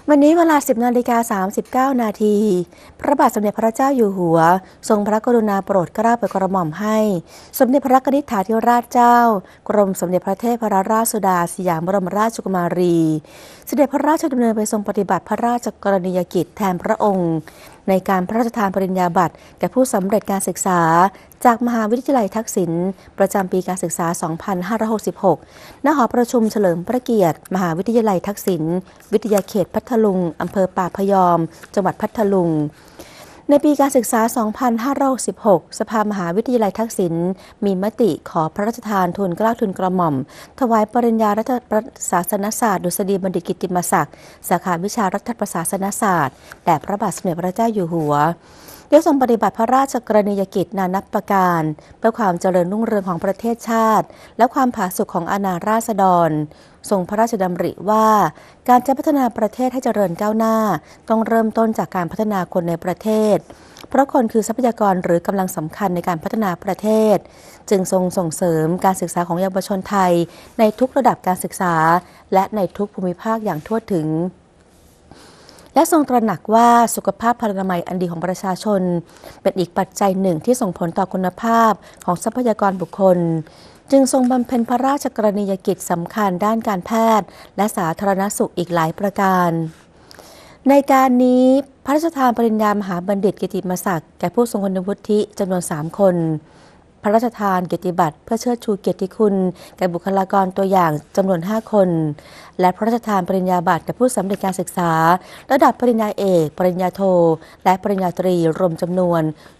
วันนี้เวลา 10:39 นาทีพระบาทสมเด็จพระเจ้าอยู่หัวทรงพระกรุณาโปรดเกล้าโปรดกระหม่อมให้สมเด็จพระกนิษฐาธิราชเจ้ากรมสมเด็จพระเทพรราชสุดาสยามบรมราชกุมารีเสด็จพระราชดำเนินไปทรงปฏิบัติพระราชกรณียกิจแทนพระองค์ในการพระราชทานปริญญาบัตรแก่ผู้สำเร็จการศึกษาจากมหาวิทยาลัยทักษิณประจำปีการศึกษา 2566 ณ หอประชุมเฉลิมพระเกียรติมหาวิทยาลัยทักษิณวิทยาเขตพัทลุงอำเภอป่าพยอมจังหวัดพัทลุงในปีการศึกษา 2566 สภามหาวิทยาลัยทักษิณมีมติขอพระราชทานทุนเกล้าทุนกระหม่อมถวายปริญญารัฐประศาสนศาสตร์ดุษฎีบัณฑิตกิตติมศักดิ์สาขาวิชารัฐประศาสนศาสตร์แด่พระบาทสมเด็จพระเจ้าอยู่หัวได้ทรงปฏิบัติพระราชกรณียกิจนานับประการเพื่อความเจริญรุ่งเรืองของประเทศชาติและความผาสุกของอาณาราษฎรทรงพระราชดำริว่าการจะพัฒนาประเทศให้เจริญก้าวหน้าต้องเริ่มต้นจากการพัฒนาคนในประเทศเพราะคนคือทรัพยากรหรือกำลังสำคัญในการพัฒนาประเทศจึงทรงส่งเสริมการศึกษาของเยาวชนไทยในทุกระดับการศึกษาและในทุกภูมิภาคอย่างทั่วถึงและทรงตระหนักว่าสุขภาพพลานามัยอันดีของประชาชนเป็นอีกปัจจัยหนึ่งที่ส่งผลต่อคุณภาพของทรัพยากรบุคคลจึงทรงบำเพ็ญพระราชกรณียกิจสำคัญด้านการแพทย์และสาธารณสุขอีกหลายประการในการนี้พระราชทานปริญญามหาบัณฑิตกิตติมศักดิ์แก่ผู้ทรงคุณวุฒิจำนวน 3 คนพระราชทานเกียรติบัตรเพื่อเชิดชูเกียรติคุณแก่บุคลากรตัวอย่างจำนวน 5 คนและพระราชทานปริญญาบัตรแก่ผู้สำเร็จการศึกษาระดับปริญญาเอกปริญญาโทและปริญญาตรีรวมจำนวน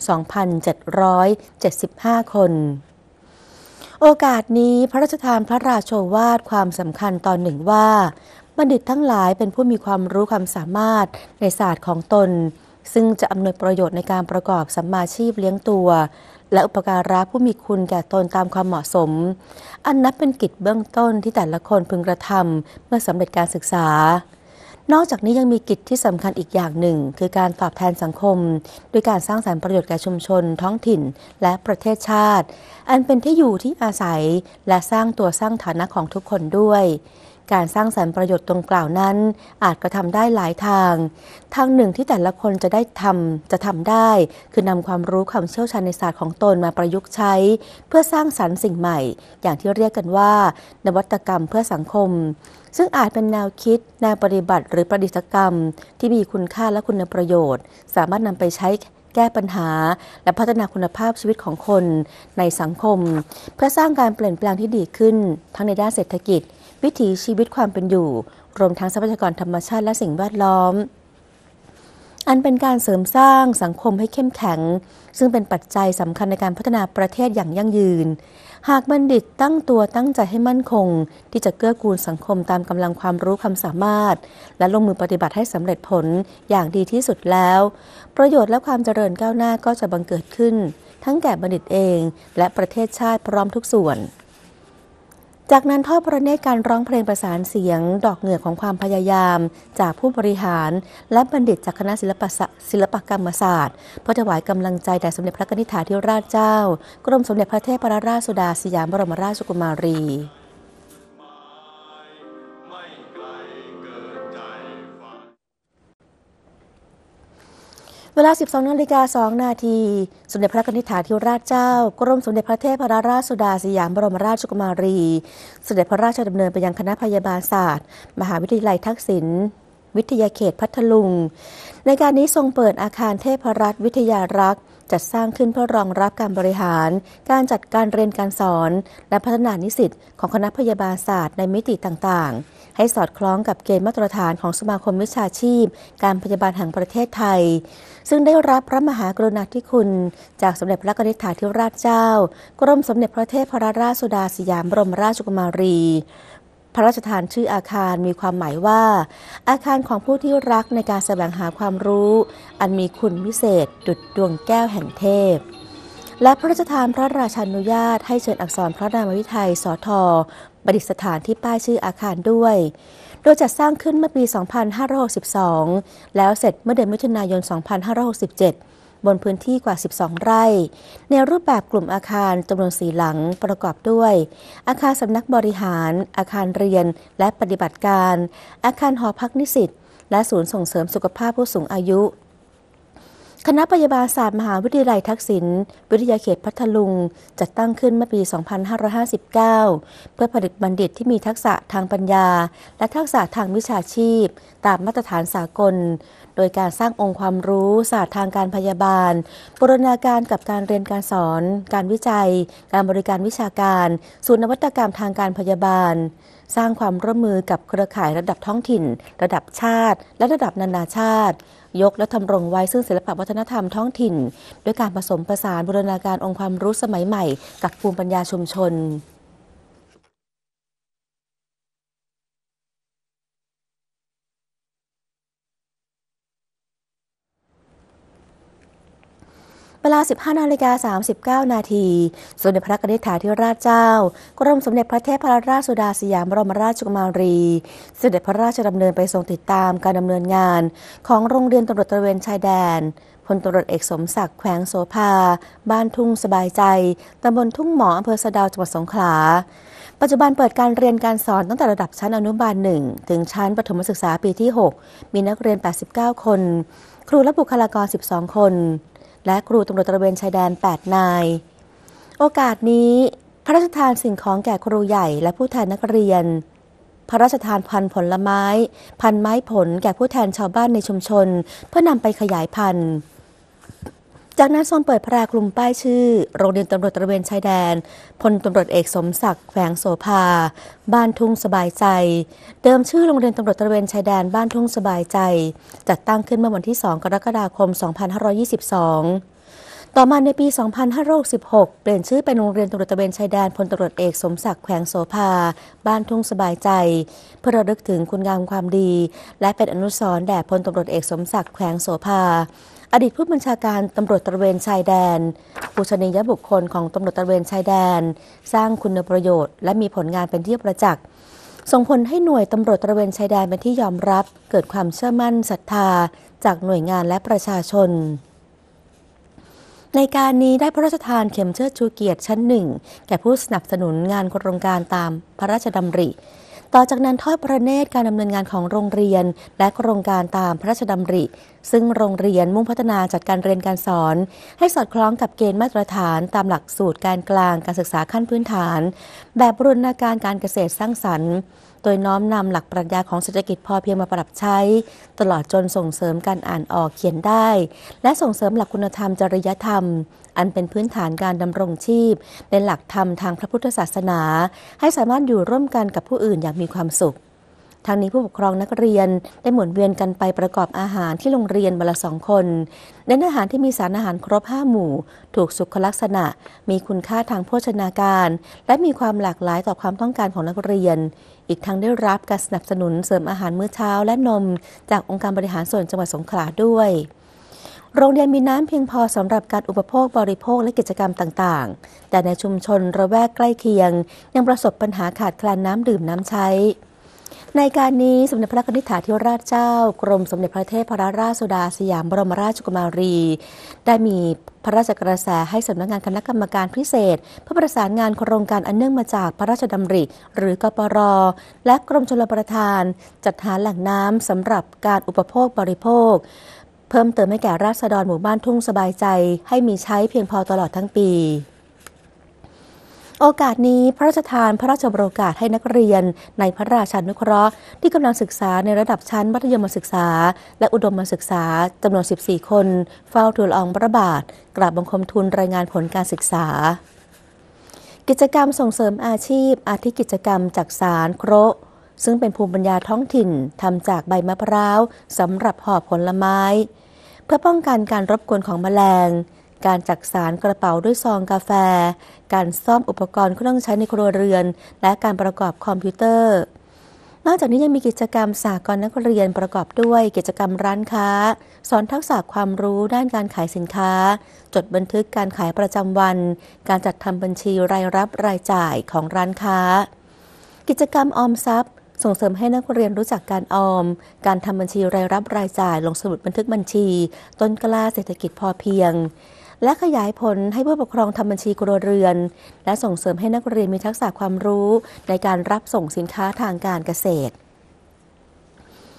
2,775 คนโอกาสนี้พระราชทานพระราโชวาทความสำคัญตอนหนึ่งว่าบัณฑิตทั้งหลายเป็นผู้มีความรู้ความสามารถในศาสตร์ของตนซึ่งจะอำนวยประโยชน์ในการประกอบสัมมาชีพเลี้ยงตัวและอุปการะผู้มีคุณแก่ตนตามความเหมาะสมอันนับเป็นกิจเบื้องต้นที่แต่ละคนพึงกระทำเมื่อสำเร็จการศึกษานอกจากนี้ยังมีกิจที่สำคัญอีกอย่างหนึ่งคือการตอบแทนสังคมด้วยการสร้างสรรค์ประโยชน์แก่ชุมชนท้องถิ่นและประเทศชาติอันเป็นที่อยู่ที่อาศัยและสร้างตัวสร้างฐานะของทุกคนด้วยการสร้างสรรค์ประโยชน์ตรงกล่าวนั้นอาจกระทำได้หลายทางหนึ่งที่แต่ละคนจะทำได้คือนำความรู้ความเชี่ยวชาญในศาสตร์ของตนมาประยุกต์ใช้เพื่อสร้างสรรค์สิ่งใหม่อย่างที่เรียกกันว่านวัตกรรมเพื่อสังคมซึ่งอาจเป็นแนวคิดแนวปฏิบัติหรือประดิษฐกรรมที่มีคุณค่าและคุณประโยชน์สามารถนำไปใช้แก้ปัญหาและพัฒนาคุณภาพชีวิตของคนในสังคมเพื่อสร้างการเปลี่ยนแปลงที่ดีขึ้นทั้งในด้านเศรษฐกิจวิถีชีวิตความเป็นอยู่รวมทั้งทรัพยากรธรรมชาติและสิ่งแวดล้อมอันเป็นการเสริมสร้างสังคมให้เข้มแข็งซึ่งเป็นปัจจัยสำคัญในการพัฒนาประเทศอย่างยั่งยืนหากบัณฑิตตั้งตัวตั้งใจให้มั่นคงที่จะเกื้อกูลสังคมตามกำลังความรู้ความสามารถและลงมือปฏิบัติให้สำเร็จผลอย่างดีที่สุดแล้วประโยชน์และความเจริญก้าวหน้าก็จะบังเกิดขึ้นทั้งแก่บัณฑิตเองและประเทศชาติพร้อมทุกส่วนจากนั้นทอดพระเนตรการร้องเพลงประสานเสียงดอกเหงื่อของความพยายามจากผู้บริหารและบัณฑิตจากคณะศิลปกรรมศาสตร์เพื่อถวายกำลังใจแด่สมเด็จพระกนิษฐาธิราชเจ้ากรมสมเด็จพระเทพรราชสุดาสยามบรมราชกุมารีเวลา 12:02 นาทีสมเด็จพระกนิษฐาธิราชเจ้ากรมสมเด็จพระเทพรราชสุดาสยามบรมราชกุมารีเสด็จพระราชดำเนินไปยังคณะพยาบาลศาสตร์มหาวิทยาลัยทักษิณวิทยาเขตพัทลุงในการนี้ทรงเปิดอาคารเทพรัตน์วิทยารักษ์จัดสร้างขึ้นเพื่อรองรับการบริหารการจัดการเรียนการสอนและพัฒนานิสิตของคณะพยาบาลศาสตร์ในมิติต่างๆให้สอดคล้องกับเกณฑ์มาตรฐานของสมาคมวิชาชีพการพยาบาลแห่งประเทศไทยซึ่งได้รับพระมหากรุณาธิคุณจากสมเด็จพระกนิษฐาธิราชเจ้ากรมสมเด็จพระเทพรราชสุดาสยามบรมราชกุมารีพระราชทานชื่ออาคารมีความหมายว่าอาคารของผู้ที่รักในการแสวงหาความรู้อันมีคุณวิเศษดุจดวงแก้วแห่งเทพและพระราชทานพระราชานุญาตให้เชิญอักษรพระนามวิไทยสท.ประดิษฐานที่ป้ายชื่ออาคารด้วยโดยจัดสร้างขึ้นเมื่อปี 2562 แล้วเสร็จเมื่อเดือนมิถุนายน 2567 บนพื้นที่กว่า 12 ไร่ในรูปแบบกลุ่มอาคารจำนวน 4 หลังประกอบด้วยอาคารสำนักบริหารอาคารเรียนและปฏิบัติการอาคารหอพักนิสิตและศูนย์ส่งเสริมสุขภาพผู้สูงอายุคณะพยาบาลศาสตร์มหาวิทยาลัยทักษิณวิทยาเขตพัทลุงจัดตั้งขึ้นเมื่อปี 2559 เพื่อผลิตบัณฑิตที่มีทักษะทางปัญญาและทักษะทางวิชาชีพตามมาตรฐานสากลโดยการสร้างองค์ความรู้ศาสตร์ทางการพยาบาลบูรณาการกับการเรียนการสอนการวิจัยการบริการวิชาการศูนย์นวัตกรรมทางการพยาบาลสร้างความร่วมมือกับเครือข่ายระดับท้องถิ่นระดับชาติและระดับนานาชาติยกและทำรงไว้ซึ่งศิลปวัฒนธรรมท้องถิ่นด้วยการผสมผสานบูรณาการองค์ความรู้สมัยใหม่กับภูมิปัญญาชุมชนเวลา 15:39 นาทีสมเด็จพระนิธิถาธิราชเจ้ากรมสมเด็จพระเทพรัตนราชสุดาสยามบรมราชกุมารีเสด็จพระราชดำเนินไปทรงติดตามการดำเนินงานของโรงเรียนตำรวจตระเวนชายแดนพลตำรวจเอกสมศักดิ์แขวงโสภาบ้านทุ่งสบายใจตำบลทุ่งหมออำเภอสะเดาจังหวัดสงขลาปัจจุบันเปิดการเรียนการสอนตั้งแต่ระดับชั้นอนุบาล 1 ถึงชั้นประถมศึกษาปีที่ 6 มีนักเรียน 89 คน ครูและบุคลากร 12 คนและครูตำรวจตระเวนชายแดน 8 นาย โอกาสนี้พระราชทานสิ่งของแก่ครูใหญ่และผู้แทนนักเรียนพระราชทานพันธุ์ผลไม้พันธุ์ไม้ผลแก่ผู้แทนชาวบ้านในชุมชนเพื่อนำไปขยายพันธุ์จากนั้นทรงเปิดพระราคลุมป้ายชื่อโรงเรียนตำรวจตระเวนชายแดนพลตำรวจเอกสมศักดิ์แขวงโสภาบ้านทุ่งสบายใจเดิมชื่อโรงเรียนตำรวจตระเวนชายแดนบ้านทุ่งสบายใจจัดตั้งขึ้นเมื่อวันที่ 2 กรกฎาคม 2522 ต่อมาในปี 2566 เปลี่ยนชื่อเป็นโรงเรียนตำรวจตระเวนชายแดนพลตำรวจเอกสมศักดิ์แขวงโสภาบ้านทุ่งสบายใจเพื่อระลึกถึงคุณงามความดีและเป็นอนุสรณ์แด่พลตำรวจเอกสมศักดิ์แขวงโสภาอดีตผู้บัญชาการตำรวจตระเวนชายแดนปูชนียบุคคลของตำรวจตระเวนชายแดนสร้างคุณประโยชน์และมีผลงานเป็นที่ประจักษ์ส่งผลให้หน่วยตำรวจตระเวนชายแดนเป็นที่ยอมรับเกิดความเชื่อมั่นศรัทธาจากหน่วยงานและประชาชนในการนี้ได้พระราชทานเข็มเชิดชูเกียรติชั้น 1แก่ผู้สนับสนุนงานโครงการตามพระราชดำริต่อจากนั้นทอดพระเนตรการดำเนินงานของโรงเรียนและโครงการตามพระราชดำริซึ่งโรงเรียนมุ่งพัฒนาจัดการเรียนการสอนให้สอดคล้องกับเกณฑ์มาตรฐานตามหลักสูตรการกลางการศึกษาขั้นพื้นฐานแบบบูรณาการการเกษตรสร้างสรรค์โดยน้อมนำหลักปรัชญาของเศรษฐกิจพอเพียงมาปรับใช้ตลอดจนส่งเสริมการอ่านออกเขียนได้และส่งเสริมหลักคุณธรรมจริยธรรมอันเป็นพื้นฐานการดำรงชีพในหลักธรรมทางพระพุทธศาสนาให้สามารถอยู่ร่วมกันกับผู้อื่นอย่างมีความสุขทางนี้ผู้ปกครองนักเรียนได้หมุนเวียนกันไปประกอบอาหารที่โรงเรียนวันละ 2 คนเน้นอาหารที่มีสารอาหารครบ 5 หมู่ถูกสุขลักษณะมีคุณค่าทางโภชนาการและมีความหลากหลายต่อความต้องการของนักเรียนอีกทั้งได้รับการสนับสนุนเสริมอาหารมื้อเช้าและนมจากองค์การบริหารส่วนจังหวัดสงขลาด้วยโรงเรียนมีน้ำเพียงพอสำหรับการอุปโภคบริโภคและกิจกรรมต่างๆแต่ในชุมชนระแวกใกล้เคียงยังประสบปัญหาขาดแคลนน้ำดื่มน้ำใช้ในการนี้สมเด็จพระนิธิถาธิราชเจ้ากรมสมเด็จพระเทพรัตนราชสุดาสยามบรมราชกุมารีได้มีพระราชกระแสให้สำนักงานคณะกรรมการพิเศษเพื่อประสานงานโครงการอันเนื่องมาจากพระราชดำริหรือกปร.และกรมชลประทานจัดหาแหล่งน้ำสำหรับการอุปโภคบริโภคเพิ่มเติมให้แก่ราษฎรหมู่บ้านทุ่งสบายใจให้มีใช้เพียงพอตลอดทั้งปีโอกาสนี้พระราชทานพระราชโอกาสให้นักเรียนในพระราชานุเคราะห์ที่กำลังศึกษาในระดับชั้นมัธยมศึกษาและอุดมศึกษาจำนวน 14 คนเฝ้าทูลละอองพระบาทกราบบังคมทูลรายงานผลการศึกษากิจกรรมส่งเสริมอาชีพอาทิกิจกรรมจักสานโครซึ่งเป็นภูมิปัญญาท้องถิ่นทำจากใบมะพร้าวสำหรับห่อผลไม้เพื่อป้องกันการรบกวนของแมลงการจักสานกระเป๋าด้วยซองกาแฟการซ่อมอุปกรณ์เครื่องใช้ในครัวเรือนและการประกอบคอมพิวเตอร์นอกจากนี้ยังมีกิจกรรมสหกรณ์นักเรียนประกอบด้วยกิจกรรมร้านค้าสอนทักษะความรู้ด้านการขายสินค้าจดบันทึกการขายประจำวันการจัดทำบัญชีรายรับรายจ่ายของร้านค้ากิจกรรมออมทรัพย์ส่งเสริมให้นักเรียนรู้จักการออมการทำบัญชีรายรับรายจ่ายลงสมุดบันทึกบัญชีต้นกล้าเศรษฐกิจพอเพียงและขยายผลให้ผู้ปกครองทำบัญชีครัวเรือนและส่งเสริมให้นักเรียนมีทักษะความรู้ในการรับส่งสินค้าทางการเกษตร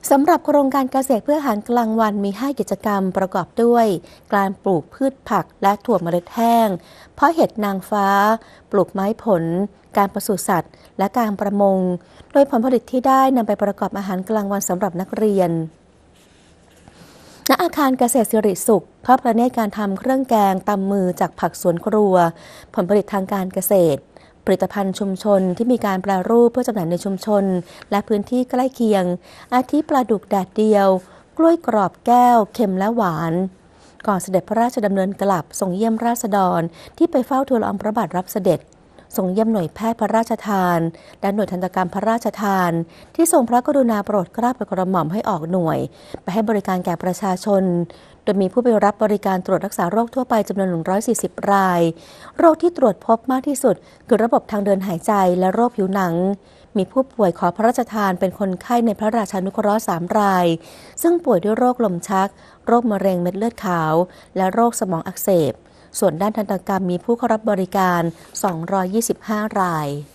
สำหรับโครงการเกษตรเพื่ออาหารกลางวันมี 5 กิจกรรมประกอบด้วยการปลูกพืชผักและถั่วเมล็ดแห้งเพาะเห็ดนางฟ้าปลูกไม้ผลการปศุสัตว์และการประมงโดยผลผลิตที่ได้นำไปประกอบอาหารกลางวันสำหรับนักเรียนณอาคารเกษตรสิริสุขทอดประณีตการทำเครื่องแกงตำมือจากผักสวนครัวผลผลิตทางการเกษตรผลิตภัณฑ์ชุมชนที่มีการแปรรูปเพื่อจำหน่ายในชุมชนและพื้นที่ใกล้เคียงอาทิปลาดุกแดดเดียวกล้วยกรอบแก้วเค็มและหวานก่อนเสด็จพระราชดำเนินกลับทรงเยี่ยมราษฎรที่ไปเฝ้าทูลละอองพระบาทรับเสด็จทรงเยี่ยมหน่วยแพทย์พระราชทานและหน่วยทันตกรรมพระราชทานที่ทรงพระกรุณาโปรดเกล้าโปรดกระหม่อมให้ออกหน่วยไปให้บริการแก่ประชาชนโดยมีผู้ไปรับบริการตรวจรักษาโรคทั่วไปจำนวน140 รายโรคที่ตรวจพบมากที่สุดคือระบบทางเดินหายใจและโรคผิวหนังมีผู้ป่วยขอพระราชทานเป็นคนไข้ในพระราชานุเคราะห์3 รายซึ่งป่วยด้วยโรคลมชักโรคมะเร็งเม็ดเลือดขาวและโรคสมองอักเสบส่วนด้านทันตกรรมมีผู้เข้ารับบริการ225 ราย